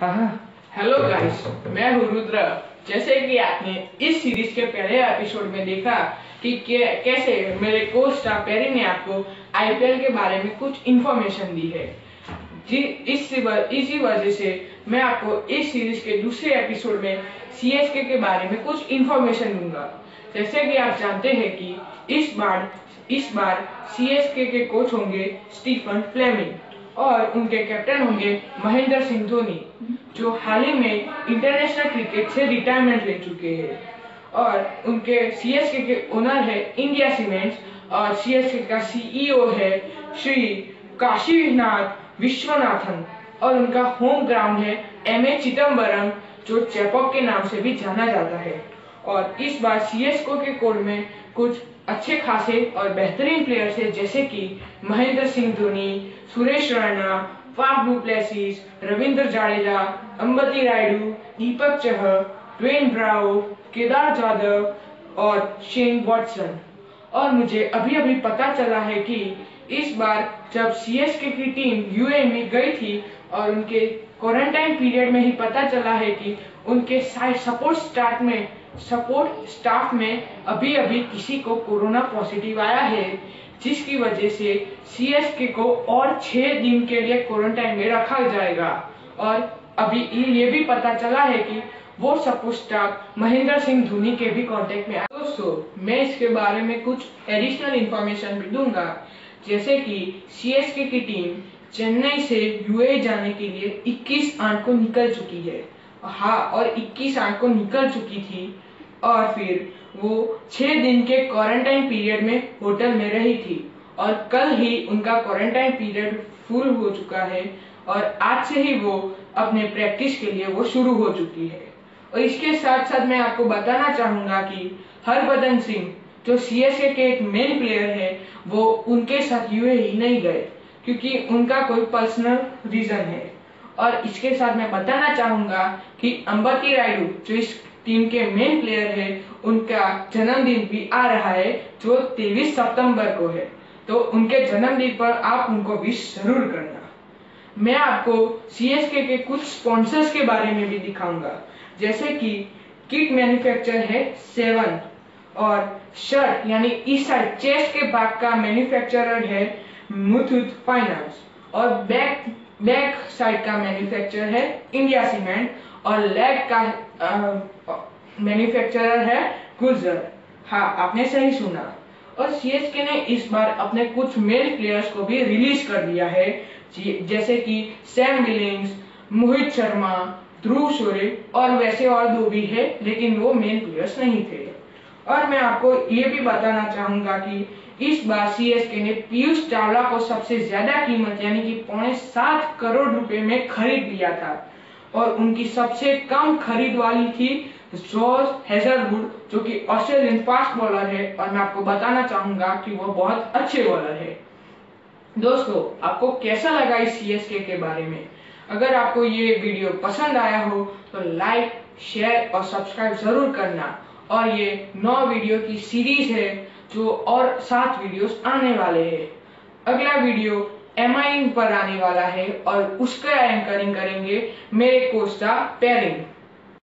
हाँ। Hello guys, मैं हूँ रुद्र। जैसे कि आपने इस सीरीज के पहले एपिसोड में देखा कि कैसे मेरे कोच स्टार पेरी ने आपको आईपीएल के बारे में कुछ इंफॉर्मेशन दी है। इसी वजह से मैं आपको इस सीरीज के दूसरे एपिसोड में सीएसके के बारे में कुछ इंफॉर्मेशन दूंगा। जैसे कि आप जानते हैं कि इस बार सीएसके के कोच होंगे स्टीफन फ्लेमिंग और उनके कैप्टन होंगे महेंद्र सिंह धोनी, जो हाल ही में इंटरनेशनल क्रिकेट से रिटायरमेंट ले चुके हैं। और उनके सीएसके के ओनर है इंडिया सीमेंट्स और सीएसके का सीईओ है श्री काशीनाथ विश्वनाथन और उनका होम ग्राउंड है एमए चिदम्बरम, जो चेपॉक के नाम से भी जाना जाता है। और इस बार सीएसके के कोर में कुछ अच्छे खासे और बेहतरीन प्लेयर्स है, जैसे कि Mahendra Singh Dhoni, Suresh Raina, Faf du Plessis, Ravindra Jadeja, Ambati Rayudu, Deepak Chahar, Dwayne Bravo, Kedar Jadhav और शेन वॉटसन। और मुझे अभी अभी पता चला है कि इस बार जब सीएसके की टीम यूएई में गई थी और उनके क्वारंटाइन पीरियड में ही पता चला है कि उनके सपोर्ट स्टाफ में अभी अभी किसी को कोरोना पॉजिटिव आया है, जिसकी वजह से सीएसके को और 6 दिन के लिए क्वारंटाइन में रखा जाएगा। और अभी ये भी पता चला है कि वो सपोर्ट स्टाफ महेंद्र सिंह धोनी के भी कांटेक्ट में। दोस्तों, मैं इसके बारे में कुछ एडिशनल इंफॉर्मेशन भी दूंगा। जैसे कि सीएसके की टीम चेन्नई से यूएई जाने के लिए 21/8 को निकल चुकी है। हाँ, और 21/8 को निकल चुकी थी और फिर वो 6 दिन के क्वारंटाइन पीरियड में होटल में रही थी और कल ही उनका क्वारंटाइन पीरियड फुल हो चुका है और आज से ही वो अपने प्रैक्टिस के लिए वो शुरू हो चुकी है। और इसके साथ साथ मैं आपको बताना चाहूंगा कि हरभजन सिंह, जो सीएसके के एक मेन प्लेयर है, वो उनके साथ यूएई नहीं गए क्योंकि उनका कोई पर्सनल रीजन है। और इसके साथ मैं बताना चाहूंगा कि अंबती रायडू, जो इस टीम के मेन प्लेयर है, उनका जन्मदिन भी आ रहा है जो 23 सितंबर को है। तो उनके जन्मदिन पर आप उनको विश जरूर करना। मैं आपको सीएसके के कुछ स्पॉन्सर्स के बारे में भी दिखाऊंगा, जैसे कि किट मैन्युफैक्चर है 7 और शर्ट यानी इस साइड चेस्ट के भाग का मैन्युफैक्चरर है मुथूट फाइनेंस और बैक साइड का मैन्युफैक्चरर है इंडिया सीमेंट और लेग का मैन्युफैक्चरर है गुजर। हाँ, आपने सही सुना। और सीएसके ने इस बार अपने कुछ मेल प्लेयर्स को भी रिलीज कर दिया है, जैसे कि सैम बिलिंग्स, मोहित शर्मा, ध्रुव शोरे और वैसे और 2 भी है, लेकिन वो मेन प्लेयर्स नहीं थे। और मैं आपको ये भी बताना चाहूंगा कि इस बार सीएसके ने पीयूष चावला को सबसे ज्यादा कीमत यानी कि 7.25 करोड़ रुपए में खरीद लिया था और उनकी सबसे कम खरीद वाली थी जॉर्ज हेजलवुड, जो कि ऑस्ट्रेलियन फास्ट बॉलर है और मैं आपको बताना चाहूंगा कि वो बहुत अच्छे बॉलर है। दोस्तों, आपको कैसा लगा इस सीएसके के बारे में? अगर आपको ये वीडियो पसंद आया हो तो लाइक, शेयर और सब्सक्राइब जरूर करना। और ये 9 वीडियो की सीरीज है जो और 7 वीडियोस आने वाले हैं। अगला वीडियो एमआई पर आने वाला है और उसका एंकरिंग करेंगे मेरे कोच स्टार पेरिंग।